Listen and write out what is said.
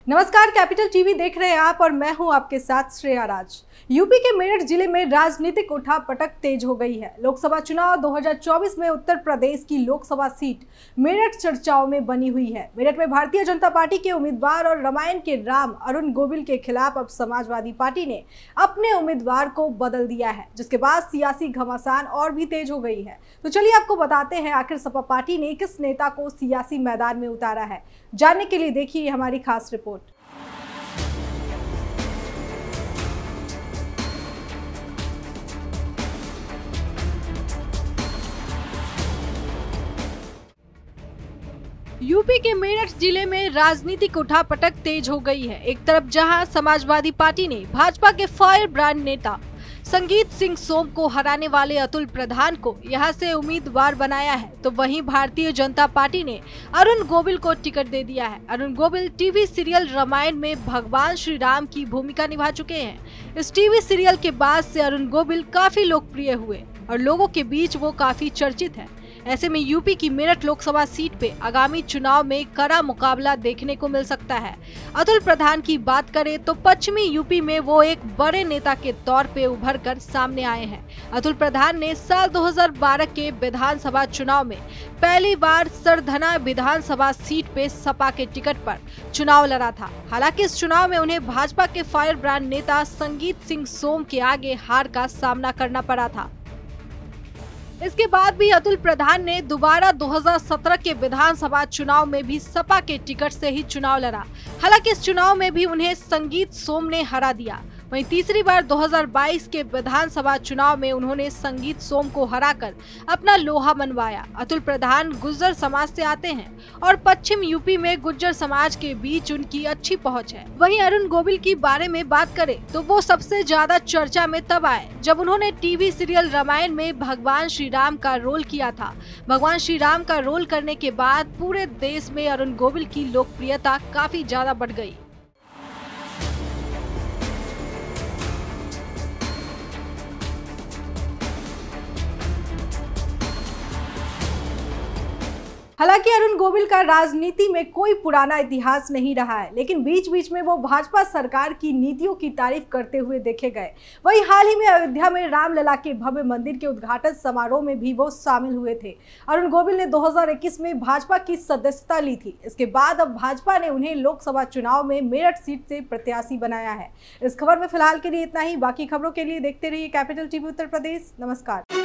नमस्कार, capital TV देख रहे हैं आप और मैं हूं आपके साथ श्रेया राज। यूपी के मेरठ जिले में राजनीतिक उठापटक तेज हो गई है। लोकसभा चुनाव 2024 में उत्तर प्रदेश की लोकसभा सीट मेरठ चर्चाओं में बनी हुई है। मेरठ में भारतीय जनता पार्टी के उम्मीदवार और रामायण के राम अरुण गोविल के खिलाफ अब समाजवादी पार्टी ने अपने उम्मीदवार को बदल दिया है, जिसके बाद सियासी घमासान और भी तेज हो गई है। तो चलिए आपको बताते हैं आखिर सपा पार्टी ने किस नेता को सियासी मैदान में उतारा है। जानने के लिए देखिए हमारी खास रिपोर्ट। यूपी के मेरठ जिले में राजनीतिक उठापटक तेज हो गई है। एक तरफ जहां समाजवादी पार्टी ने भाजपा के फायर ब्रांड नेता संगीत सिंह सोम को हराने वाले अतुल प्रधान को यहां से उम्मीदवार बनाया है, तो वहीं भारतीय जनता पार्टी ने अरुण गोविल को टिकट दे दिया है। अरुण गोविल टीवी सीरियल रामायण में भगवान श्री राम की भूमिका निभा चुके हैं। इस टीवी सीरियल के बाद से अरुण गोविल काफी लोकप्रिय हुए और लोगों के बीच वो काफी चर्चित है। ऐसे में यूपी की मेरठ लोकसभा सीट पे आगामी चुनाव में कड़ा मुकाबला देखने को मिल सकता है। अतुल प्रधान की बात करें तो पश्चिमी यूपी में वो एक बड़े नेता के तौर पे उभर कर सामने आए हैं। अतुल प्रधान ने साल 2012 के विधानसभा चुनाव में पहली बार सरधना विधानसभा सीट पे सपा के टिकट पर चुनाव लड़ा था। हालांकि इस चुनाव में उन्हें भाजपा के फायर ब्रांड नेता संगीत सिंह सोम के आगे हार का सामना करना पड़ा था। इसके बाद भी अतुल प्रधान ने दोबारा 2017 के विधानसभा चुनाव में भी सपा के टिकट से ही चुनाव लड़ा। हालांकि इस चुनाव में भी उन्हें संगीत सोम ने हरा दिया। वहीं तीसरी बार 2022 के विधानसभा चुनाव में उन्होंने संगीत सोम को हराकर अपना लोहा मनवाया। अतुल प्रधान गुर्जर समाज से आते हैं और पश्चिम यूपी में गुर्जर समाज के बीच उनकी अच्छी पहुंच है। वहीं अरुण गोविल की बारे में बात करें तो वो सबसे ज्यादा चर्चा में तब आए जब उन्होंने टीवी सीरियल रामायण में भगवान श्री राम का रोल किया था। भगवान श्री राम का रोल करने के बाद पूरे देश में अरुण गोविल की लोकप्रियता काफी ज्यादा बढ़ गई। हालांकि अरुण गोविल का राजनीति में कोई पुराना इतिहास नहीं रहा है, लेकिन बीच बीच में वो भाजपा सरकार की नीतियों की तारीफ करते हुए देखे गए। वहीं हाल ही में अयोध्या में रामलला के भव्य मंदिर के उद्घाटन समारोह में भी वो शामिल हुए थे। अरुण गोविल ने 2021 में भाजपा की सदस्यता ली थी। इसके बाद अब भाजपा ने उन्हें लोकसभा चुनाव में मेरठ सीट से प्रत्याशी बनाया है। इस खबर में फिलहाल के लिए इतना ही। बाकी खबरों के लिए देखते रहिए कैपिटल टीवी उत्तर प्रदेश। नमस्कार।